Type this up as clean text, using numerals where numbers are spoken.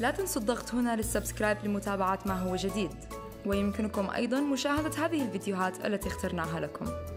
لا تنسوا الضغط هنا للسبسكرايب لمتابعة ما هو جديد، ويمكنكم أيضا مشاهدة هذه الفيديوهات التي اخترناها لكم.